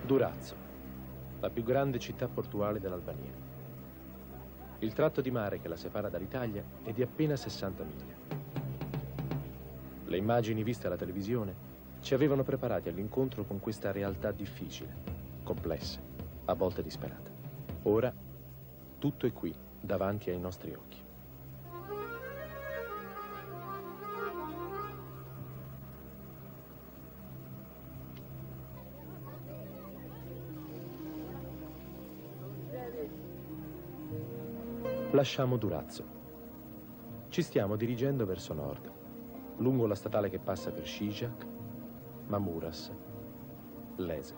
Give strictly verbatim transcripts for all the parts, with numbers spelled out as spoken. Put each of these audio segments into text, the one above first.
Durazzo, la più grande città portuale dell'Albania. Il tratto di mare che la separa dall'Italia è di appena sessanta miglia. Le immagini viste alla televisione ci avevano preparati all'incontro con questa realtà difficile, complessa, a volte disperata. Ora tutto è qui, davanti ai nostri occhi. Lasciamo Durazzo. Ci stiamo dirigendo verso nord, lungo la statale che passa per Šijak, Mamuras, Lese.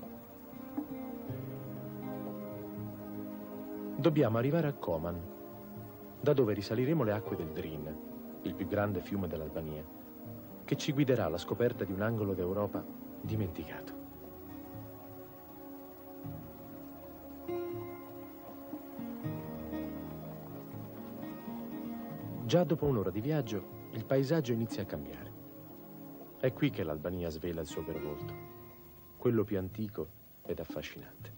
Dobbiamo arrivare a Koman, da dove risaliremo le acque del Drin, il più grande fiume dell'Albania, che ci guiderà alla scoperta di un angolo d'Europa dimenticato. Già dopo un'ora di viaggio, il paesaggio inizia a cambiare. È qui che l'Albania svela il suo vero volto, quello più antico ed affascinante.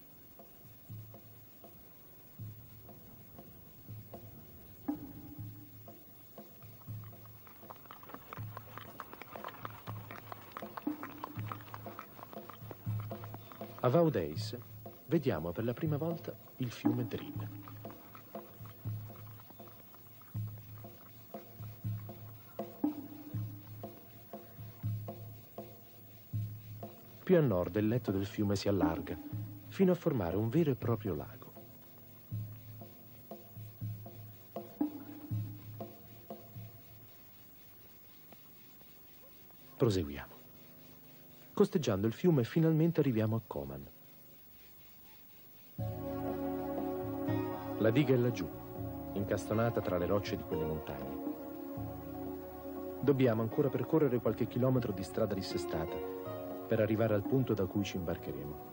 A Vaudeis vediamo per la prima volta il fiume Drin. Più a nord il letto del fiume si allarga, fino a formare un vero e proprio lago. Proseguiamo. Costeggiando il fiume finalmente arriviamo a Koman. La diga è laggiù, incastonata tra le rocce di quelle montagne. Dobbiamo ancora percorrere qualche chilometro di strada dissestata per arrivare al punto da cui ci imbarcheremo.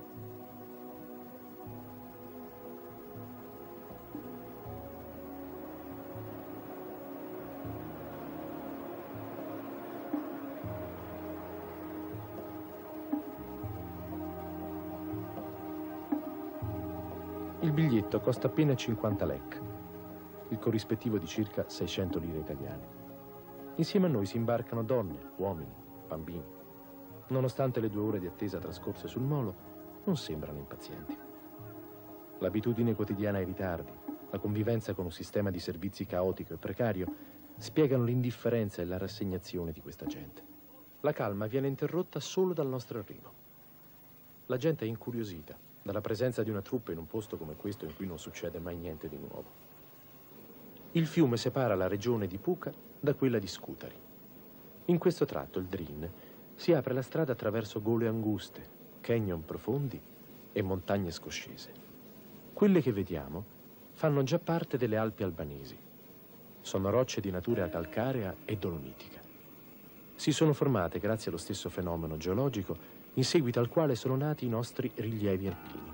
Il biglietto costa appena cinquanta lek, il corrispettivo di circa seicento lire italiane. Insieme a noi si imbarcano donne, uomini, bambini. Nonostante le due ore di attesa trascorse sul molo, non sembrano impazienti. L'abitudine quotidiana ai ritardi, la convivenza con un sistema di servizi caotico e precario, spiegano l'indifferenza e la rassegnazione di questa gente. La calma viene interrotta solo dal nostro arrivo. La gente è incuriosita dalla presenza di una truppa in un posto come questo in cui non succede mai niente di nuovo. Il fiume separa la regione di Puka da quella di Scutari. In questo tratto, il Drin, si apre la strada attraverso gole anguste, canyon profondi e montagne scoscese. Quelle che vediamo fanno già parte delle Alpi albanesi. Sono rocce di natura calcarea e dolomitica. Si sono formate grazie allo stesso fenomeno geologico in seguito al quale sono nati i nostri rilievi alpini.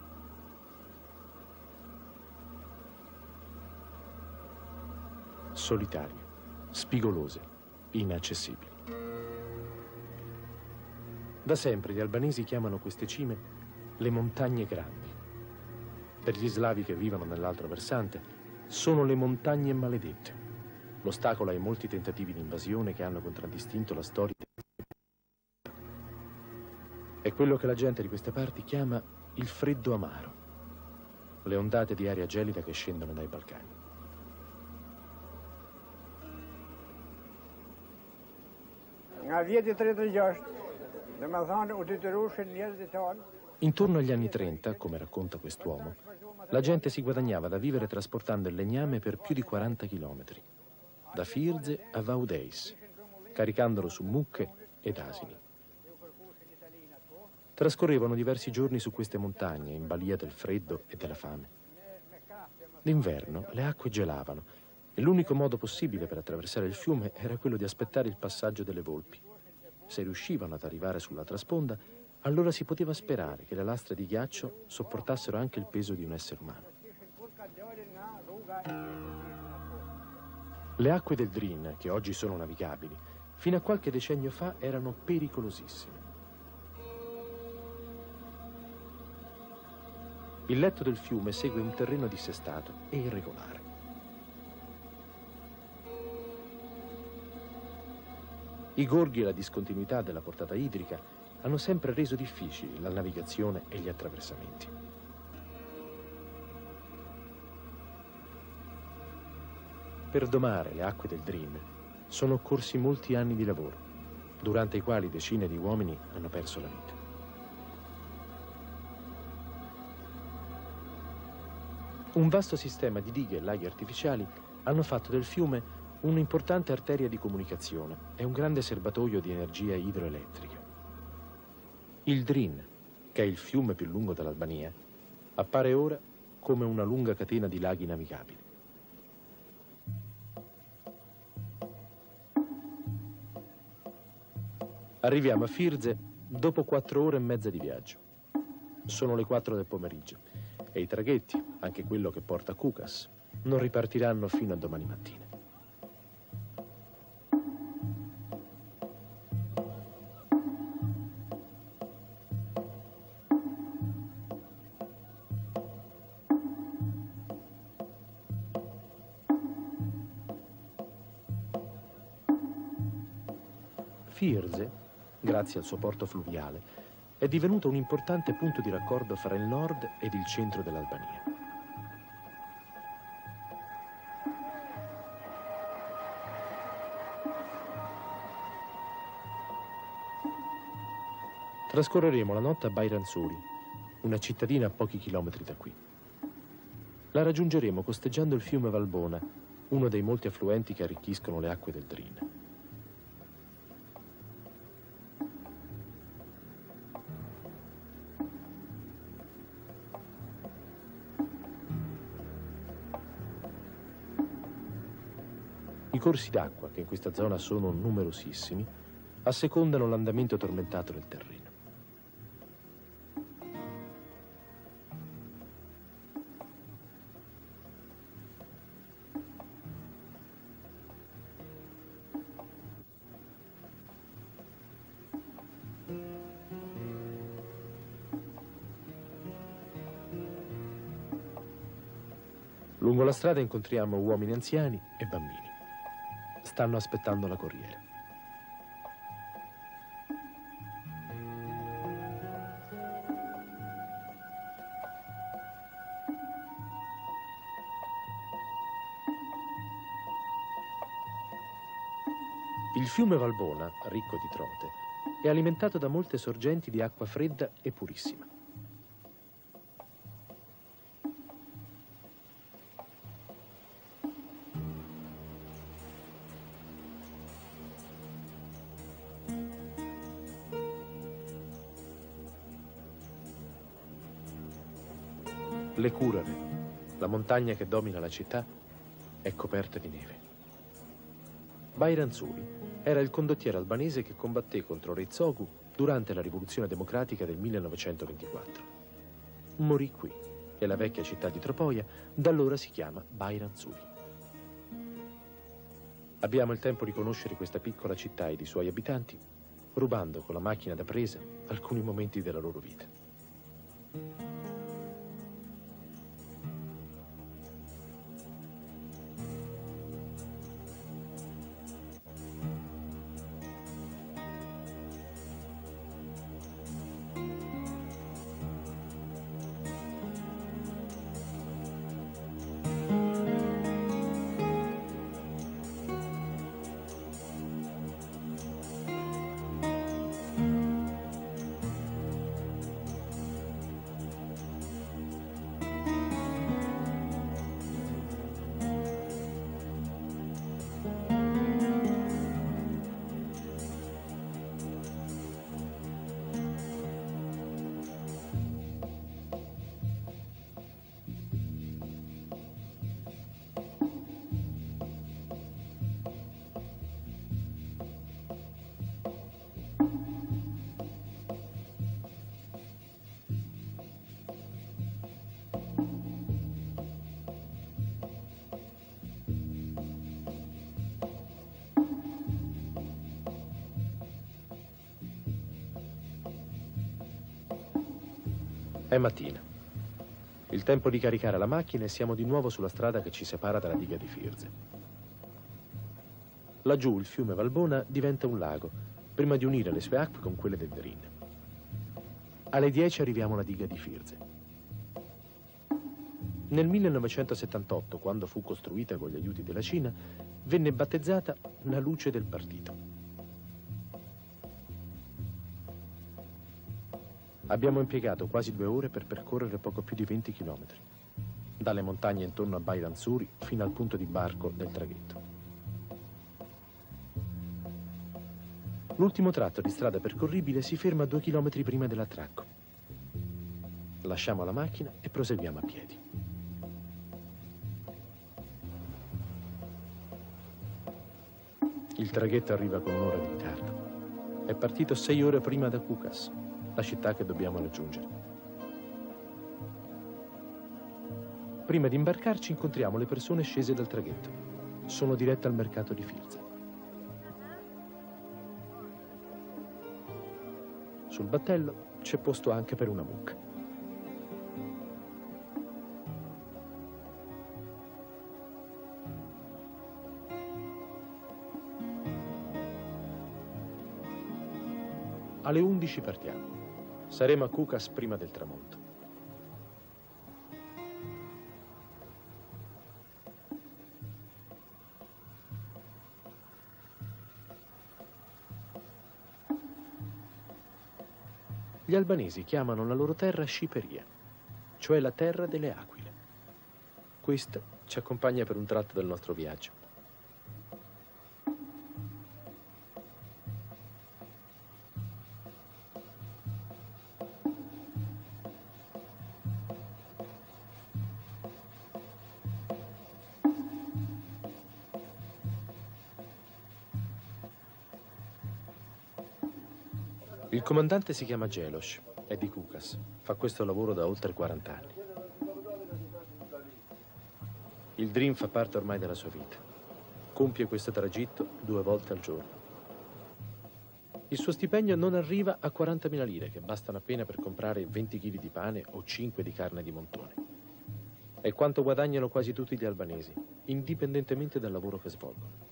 Solitarie, spigolose, inaccessibili. Da sempre gli albanesi chiamano queste cime le montagne grandi. Per gli slavi che vivono nell'altro versante, sono le montagne maledette, l'ostacolo ai molti tentativi di invasione che hanno contraddistinto la storia. È quello che la gente di queste parti chiama il freddo amaro, le ondate di aria gelida che scendono dai Balcani. Intorno agli anni trenta, come racconta quest'uomo, la gente si guadagnava da vivere trasportando il legname per più di quaranta chilometri, da Firze a Vaudeis, caricandolo su mucche ed asini. Trascorrevano diversi giorni su queste montagne, in balia del freddo e della fame. D'inverno le acque gelavano e l'unico modo possibile per attraversare il fiume era quello di aspettare il passaggio delle volpi. Se riuscivano ad arrivare sull'altra sponda, allora si poteva sperare che le lastre di ghiaccio sopportassero anche il peso di un essere umano. Le acque del Drin, che oggi sono navigabili, fino a qualche decennio fa erano pericolosissime. Il letto del fiume segue un terreno dissestato e irregolare. I gorghi e la discontinuità della portata idrica hanno sempre reso difficili la navigazione e gli attraversamenti. Per domare le acque del Drin sono occorsi molti anni di lavoro, durante i quali decine di uomini hanno perso la vita. Un vasto sistema di dighe e laghi artificiali hanno fatto del fiume un'importante arteria di comunicazione e un grande serbatoio di energia idroelettrica. Il Drin, che è il fiume più lungo dell'Albania, appare ora come una lunga catena di laghi navigabili. Arriviamo a Firze dopo quattro ore e mezza di viaggio. Sono le quattro del pomeriggio e i traghetti, anche quello che porta a Kukas, non ripartiranno fino a domani mattina. Firze, grazie al suo porto fluviale, è divenuto un importante punto di raccordo fra il nord ed il centro dell'Albania. Trascorreremo la notte a Bayransuli, una cittadina a pochi chilometri da qui. La raggiungeremo costeggiando il fiume Valbona, uno dei molti affluenti che arricchiscono le acque del Drin. I corsi d'acqua, che in questa zona sono numerosissimi, assecondano l'andamento tormentato del terreno. Lungo la strada incontriamo uomini anziani e bambini. Stanno aspettando la corriera. Il fiume Valbona, ricco di trote, è alimentato da molte sorgenti di acqua fredda e purissima. Le Curare, la montagna che domina la città, è coperta di neve. Bayransuli era il condottiero albanese che combatté contro Re Zogu durante la rivoluzione democratica del millenovecentoventiquattro. Morì qui e la vecchia città di Tropoia da allora si chiama Bayransuli. Abbiamo il tempo di conoscere questa piccola città ed i suoi abitanti, rubando con la macchina da presa alcuni momenti della loro vita. È mattina. Il tempo di caricare la macchina e siamo di nuovo sulla strada che ci separa dalla diga di Firze. Laggiù il fiume Valbona diventa un lago, prima di unire le sue acque con quelle del Drin. Alle dieci arriviamo alla diga di Firze. Nel millenovecentosettantotto, quando fu costruita con gli aiuti della Cina, venne battezzata la luce del partito. Abbiamo impiegato quasi due ore per percorrere poco più di venti chilometri, dalle montagne intorno a Bailanzuri fino al punto di barco del traghetto. L'ultimo tratto di strada percorribile si ferma due chilometri prima dell'attracco. Lasciamo la macchina e proseguiamo a piedi. Il traghetto arriva con un'ora di ritardo. È partito sei ore prima da Kukas, la città che dobbiamo raggiungere. Prima di imbarcarci incontriamo le persone scese dal traghetto. Sono dirette al mercato di Firze. Sul battello c'è posto anche per una mucca. Alle undici partiamo. Saremo a Kukas prima del tramonto. Gli albanesi chiamano la loro terra Sciperia, cioè la terra delle aquile. Questa ci accompagna per un tratto del nostro viaggio. Il comandante si chiama Gelos, è di Kukas, fa questo lavoro da oltre quaranta anni. Il Drin fa parte ormai della sua vita. Compie questo tragitto due volte al giorno. Il suo stipendio non arriva a quarantamila lire, che bastano appena per comprare venti chili di pane o cinque di carne di montone. È quanto guadagnano quasi tutti gli albanesi, indipendentemente dal lavoro che svolgono.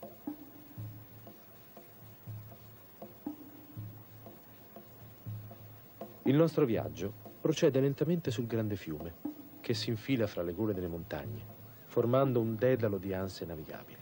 Il nostro viaggio procede lentamente sul grande fiume, che si infila fra le gole delle montagne, formando un dedalo di anse navigabili.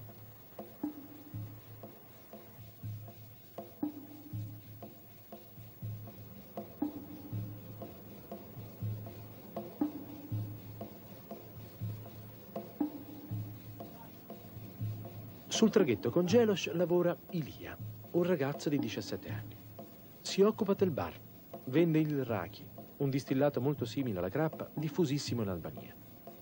Sul traghetto con Gelos lavora Ilia, un ragazzo di diciassette anni. Si occupa del bar. Vende il raki, un distillato molto simile alla grappa, diffusissimo in Albania.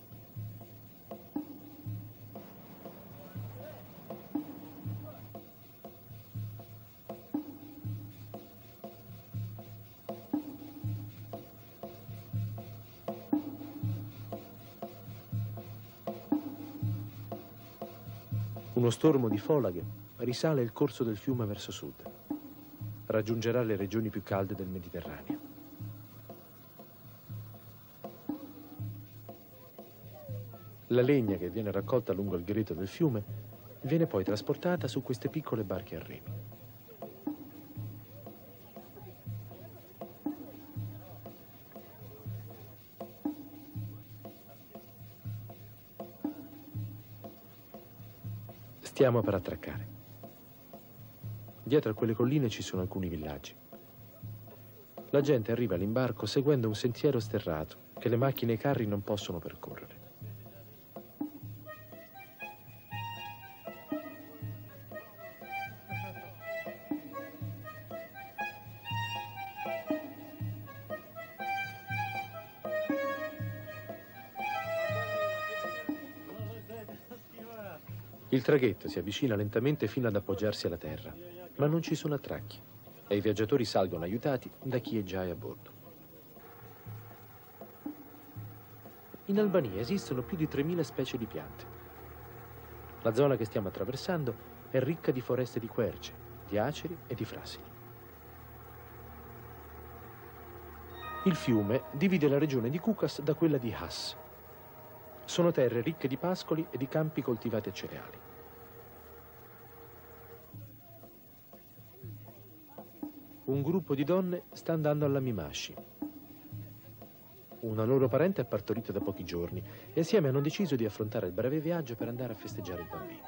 Uno stormo di folaghe risale il corso del fiume verso sud. Raggiungerà le regioni più calde del Mediterraneo. La legna che viene raccolta lungo il greto del fiume viene poi trasportata su queste piccole barche a remi. Stiamo per attraccare. Dietro a quelle colline ci sono alcuni villaggi. La gente arriva all'imbarco seguendo un sentiero sterrato che le macchine e i carri non possono percorrere. Il traghetto si avvicina lentamente fino ad appoggiarsi alla terra, ma non ci sono attracchi e i viaggiatori salgono aiutati da chi è già a bordo. In Albania esistono più di tremila specie di piante. La zona che stiamo attraversando è ricca di foreste di querce, di aceri e di frassini. Il fiume divide la regione di Kukas da quella di Has. Sono terre ricche di pascoli e di campi coltivati a cereali. Un gruppo di donne sta andando alla Mimashi. Una loro parente ha partorito da pochi giorni e assieme hanno deciso di affrontare il breve viaggio per andare a festeggiare il bambino.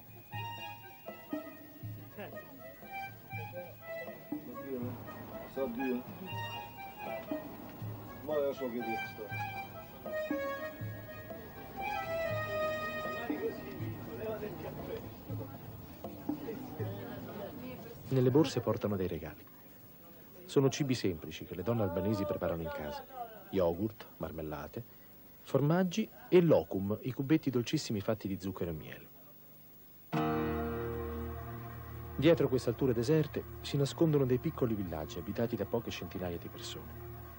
Nelle borse portano dei regali. Sono cibi semplici che le donne albanesi preparano in casa. Yogurt, marmellate, formaggi e lokum, i cubetti dolcissimi fatti di zucchero e miele. Dietro queste alture deserte si nascondono dei piccoli villaggi abitati da poche centinaia di persone.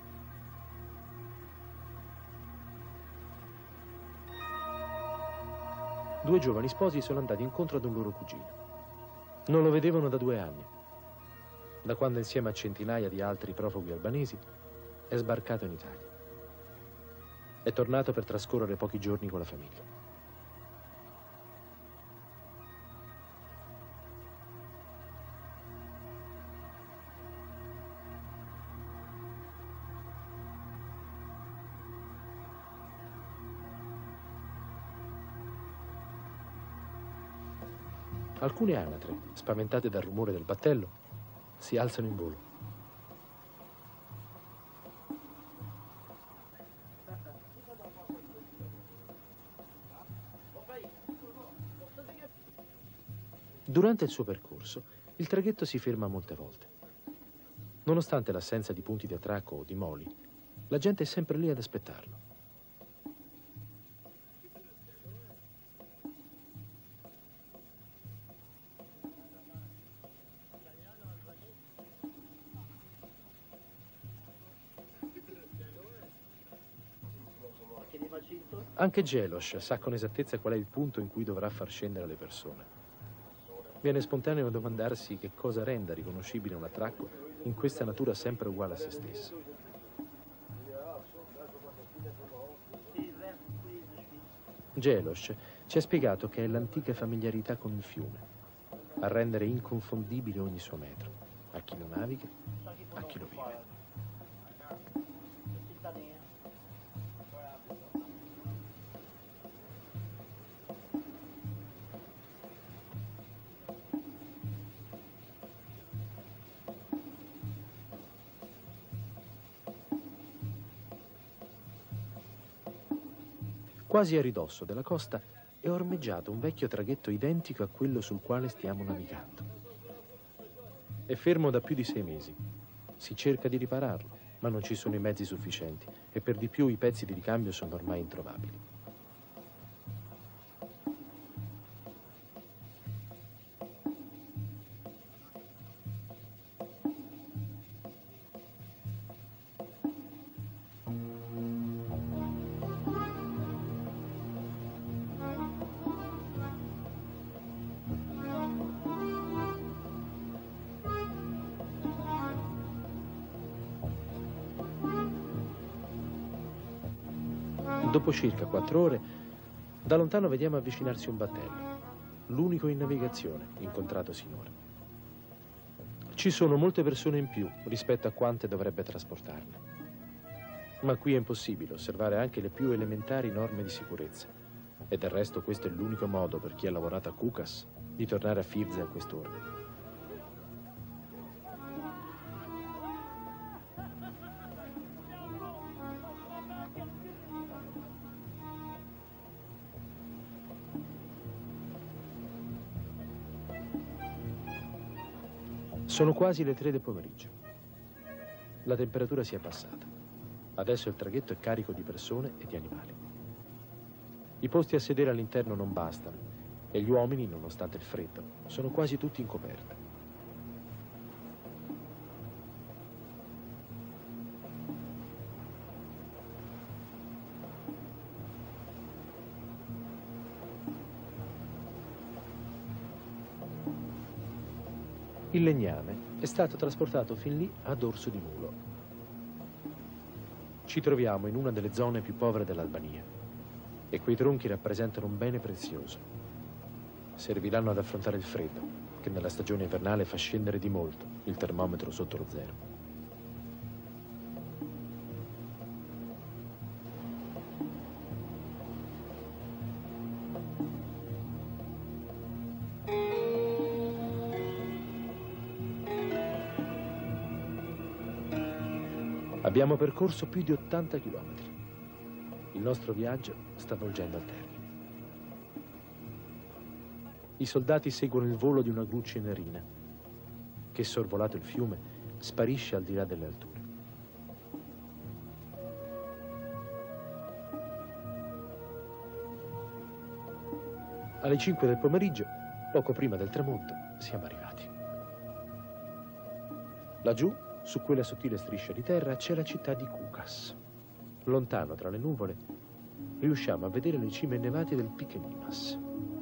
Due giovani sposi sono andati incontro ad un loro cugino. Non lo vedevano da due anni, da quando insieme a centinaia di altri profughi albanesi è sbarcato in Italia. È tornato per trascorrere pochi giorni con la famiglia. Alcune anatre, spaventate dal rumore del battello, si alzano in volo. Durante il suo percorso, il traghetto si ferma molte volte. Nonostante l'assenza di punti di attracco o di moli, la gente è sempre lì ad aspettarlo. Anche Gelos sa con esattezza qual è il punto in cui dovrà far scendere le persone. Viene spontaneo domandarsi che cosa renda riconoscibile un attracco in questa natura sempre uguale a se stessa. Gelos ci ha spiegato che è l'antica familiarità con il fiume a rendere inconfondibile ogni suo metro, a chi lo naviga, a chi lo vive. Quasi a ridosso della costa è ormeggiato un vecchio traghetto identico a quello sul quale stiamo navigando. È fermo da più di sei mesi. Si cerca di ripararlo, ma non ci sono i mezzi sufficienti e per di più i pezzi di ricambio sono ormai introvabili. Dopo circa quattro ore, da lontano vediamo avvicinarsi un battello, l'unico in navigazione incontrato sinora. Ci sono molte persone in più rispetto a quante dovrebbe trasportarne. Ma qui è impossibile osservare anche le più elementari norme di sicurezza. E del resto questo è l'unico modo per chi ha lavorato a Kukas di tornare a Firze a quest'ora. Sono quasi le tre del pomeriggio. La temperatura si è abbassata. Adesso il traghetto è carico di persone e di animali. I posti a sedere all'interno non bastano e gli uomini, nonostante il freddo, sono quasi tutti in coperta. Il legname è stato trasportato fin lì a dorso di mulo. Ci troviamo in una delle zone più povere dell'Albania e quei tronchi rappresentano un bene prezioso. Serviranno ad affrontare il freddo, che nella stagione invernale fa scendere di molto il termometro sotto lo zero. Abbiamo percorso più di ottanta chilometri. Il nostro viaggio sta volgendo al termine. I soldati seguono il volo di una gluccia nerina che, sorvolato il fiume, sparisce al di là delle alture. Alle cinque del pomeriggio, poco prima del tramonto, siamo arrivati. Laggiù, su quella sottile striscia di terra, c'è la città di Kukas. Lontano tra le nuvole, riusciamo a vedere le cime innevate del Pike Limas.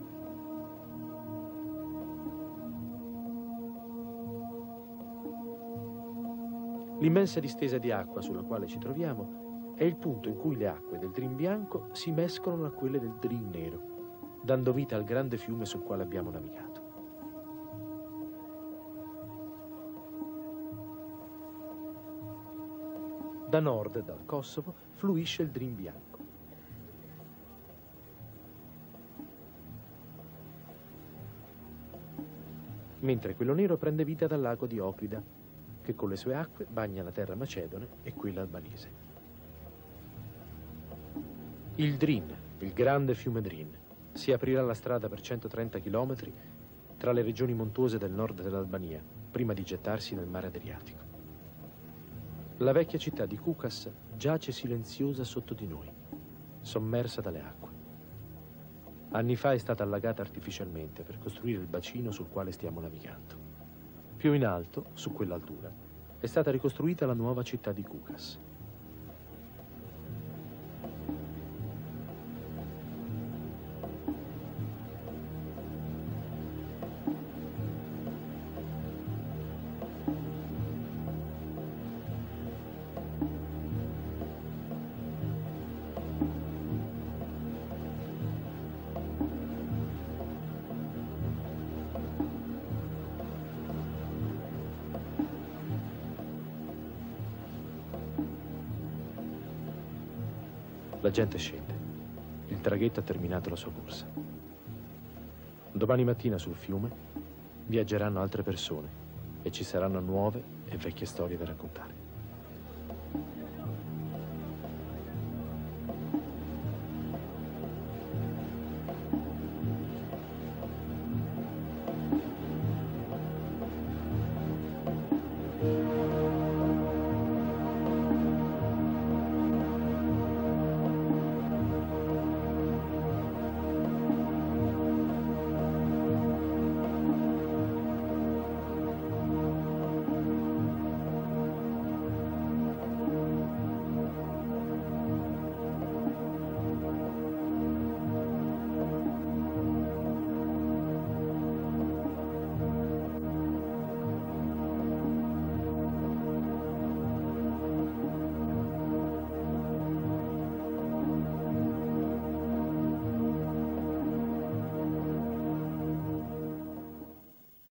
L'immensa distesa di acqua sulla quale ci troviamo è il punto in cui le acque del Drin bianco si mescolano a quelle del Drin nero, dando vita al grande fiume sul quale abbiamo navigato. Da nord, dal Kosovo, fluisce il Drin bianco. Mentre quello nero prende vita dal lago di Okrida, che con le sue acque bagna la terra macedone e quella albanese. Il Drin, il grande fiume Drin, si aprirà la strada per centotrenta chilometri tra le regioni montuose del nord dell'Albania, prima di gettarsi nel mare Adriatico. La vecchia città di Kukas giace silenziosa sotto di noi, sommersa dalle acque. Anni fa è stata allagata artificialmente per costruire il bacino sul quale stiamo navigando. Più in alto, su quell'altura, è stata ricostruita la nuova città di Kukas. La gente scende. Il traghetto ha terminato la sua corsa. Domani mattina sul fiume viaggeranno altre persone e ci saranno nuove e vecchie storie da raccontare.